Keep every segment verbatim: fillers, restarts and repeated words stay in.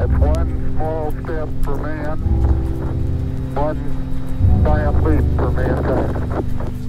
It's one small step for man, one giant leap for mankind.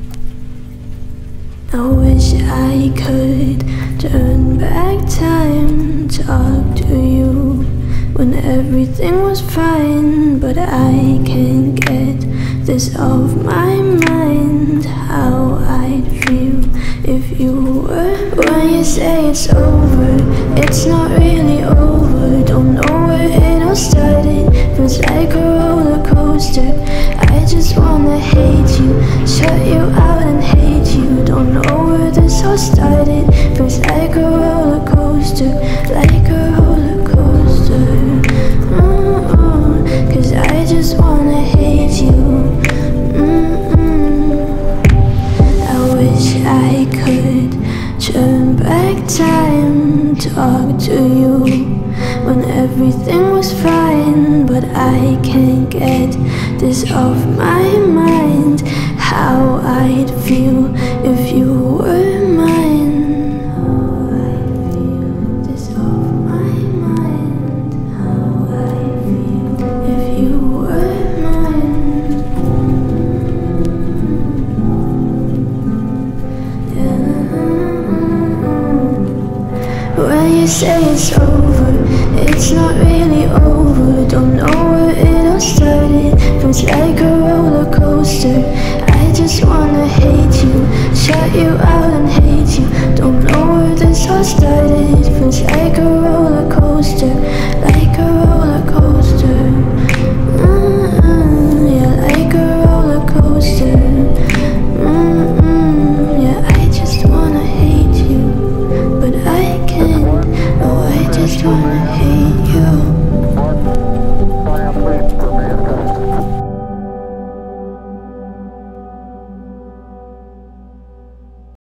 I wish I could turn back time, talk to you when everything was fine, but I can't get this off my mind. How I'd feel if you were. When you say it's over, it's not really over. Don't know where it all started, feels like a roller coaster. I just wanna hate you, shut you out and hate you. Don't know where this all started, feels like a roller coaster, like a roller coaster. Mm-mm, cause I just wanna hate you. Mm-mm. I wish I could turn back time, talk to you when everything was fine, but I can't get this off my mind. How I'd feel if you were mine. How I'd feel this off my mind. How I'd feel if you were mine. Yeah. When you say it's over,